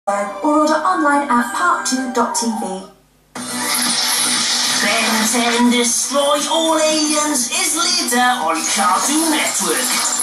or order online at part2.tv. Ben 10 Destroy All Aliens is later on Cartoon Network.